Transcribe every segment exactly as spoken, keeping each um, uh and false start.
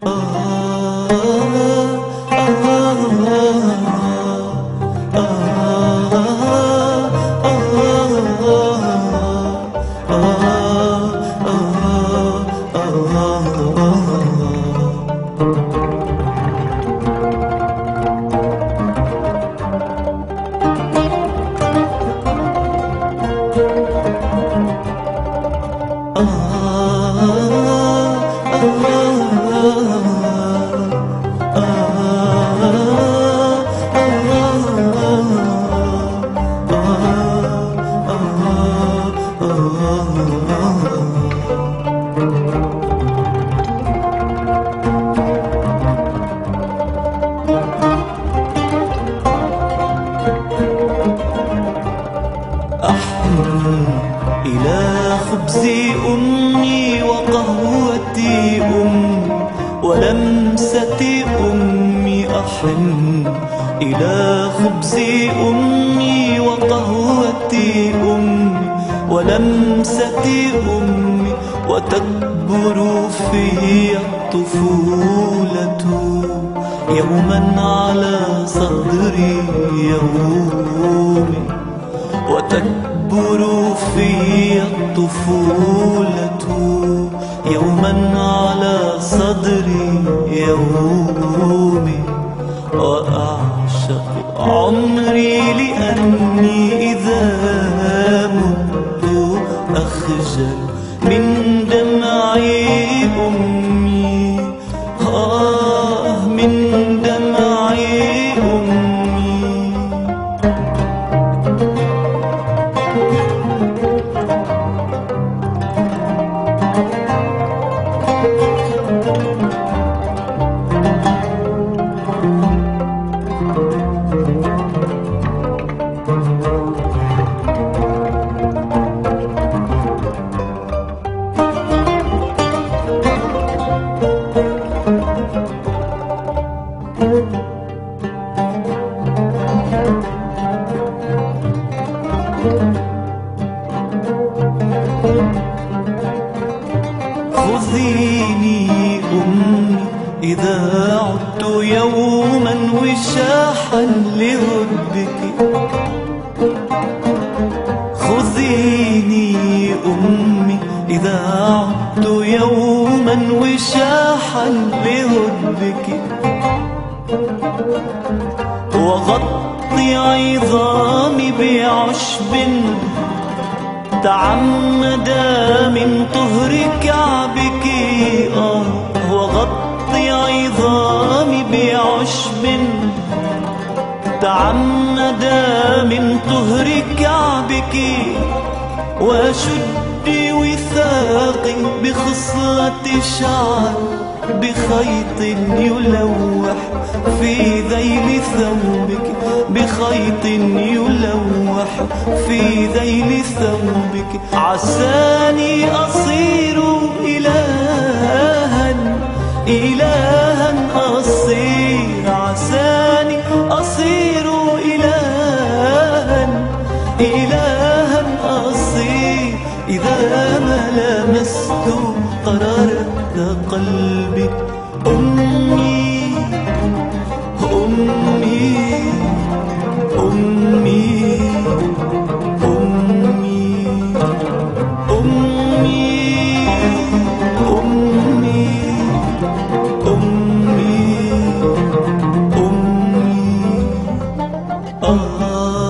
إلى خبز أمي وقهوتي أمي ولمسة أمي أحن إلى خبز أمي وقهوتي أمي ولمسة أمي وتكبر في الطفولة يوما على صدري يومي وتكبر في الطفولة يوما على صدري يومي وأعشق عمري لأني إذا مت أخجل من دمعي أمي آه من دمعي أمي. خذيني أمي إذا عدت يوما وشاحا لهدبك خذيني أمي إذا عدت يوما وشاحا لهدبك وغطي عظامي بعشب تعمد من طهر كعبك آه وغطي عظامي بعشب تعمد من طهر كعبك وشد وثاق بخصلة شعر بخيط يلوح في ذيل ثوبك بخيط يلوح في ذيل ثوبك عساني أصير إلها إلها أصير عساني أصير إلها إلها أصير إذا ما لمست قرارة قلبي أمي أمي أمي أمي أمي أمي أمي أمي آه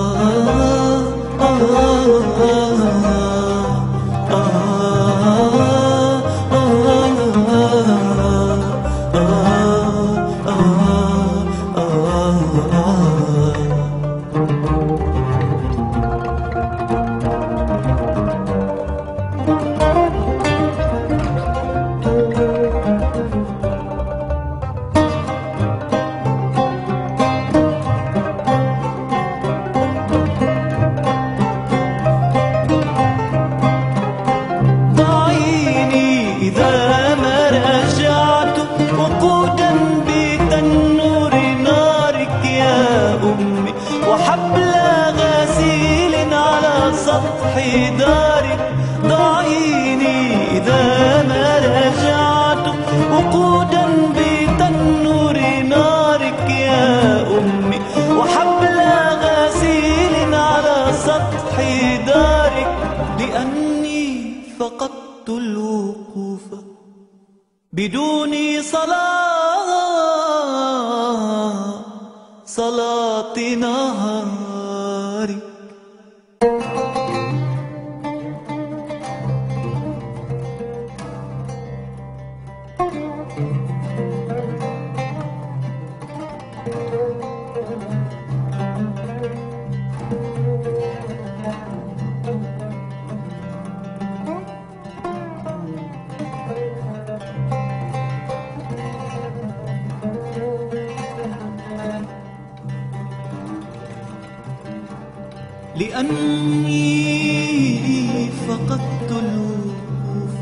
سطح دارك ضعيني إذا ما رجعت وقودا فقدت الوقوف بدون صلاة صلاة نهاري. لأني فقدت الوقوف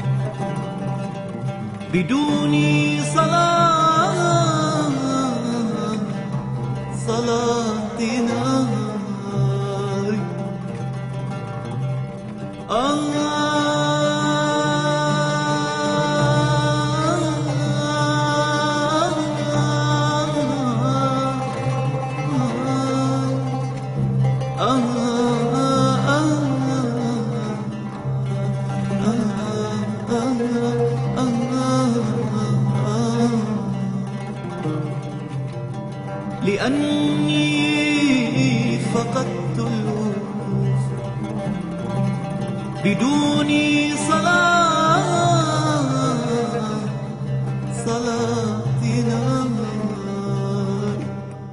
بدون صلاة صلاة نهاري. لأني فقدت الوقوف بدون صلاة صلاة نهاري.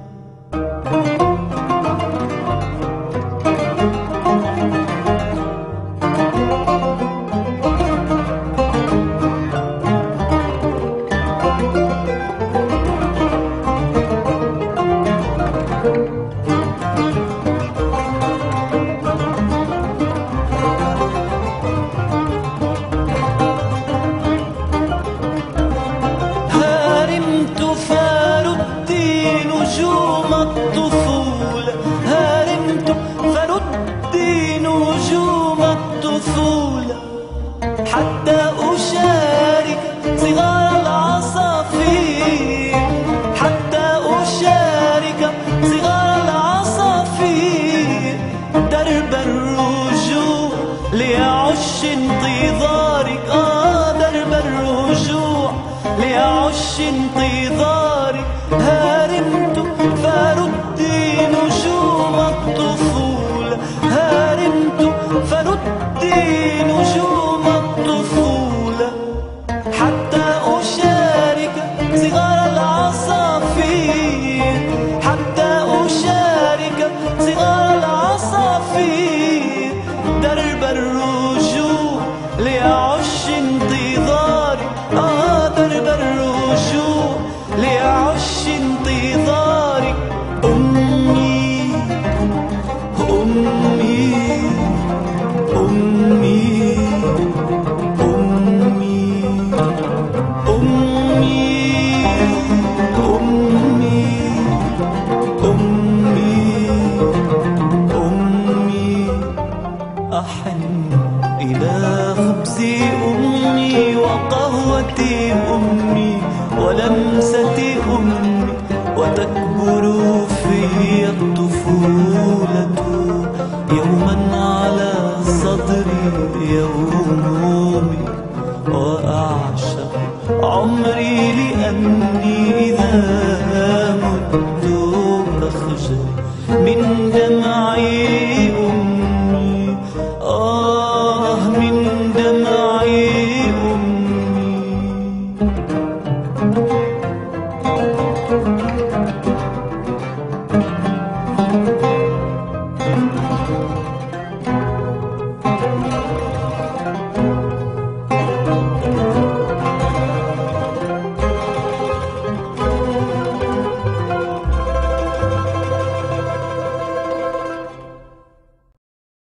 نجوم الطفولة هرمت فردي نجوم الطفولة حتى أشارك صغار العصافير، حتى أشارك صغار العصافير درب الرجوع لأعش انتظارك. آه درب الرجوع لأعش انتظارك. هرمت فردي نجوم الطفولة هرمت فردي نجوم الطفولة حتى أشارك صغار العصافير، حتى أشارك صغار العصافير درب الرجوع لأعش انتظاري. آه درب الرجوع لأعش انتظارك. أمي أمي أمي أمي أمي أمي أمي أمي أحن إلى خبز أمي وقهوة أمي ولمسة